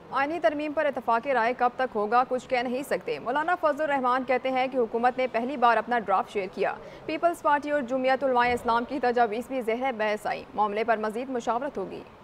आईनी तरमीम पर इतफाक़ी राय कब तक होगा कुछ कह नहीं सकते। मौलाना फजल रहमान कहते हैं कि हुकूमत ने पहली बार अपना ड्राफ्ट शेयर किया। पीपल्स पार्टी और जमीयत उलमाए इस्लाम की तजावीज़ भी ज़ेर बहस आई। मामले पर मज़ीद मुशावरत होगी।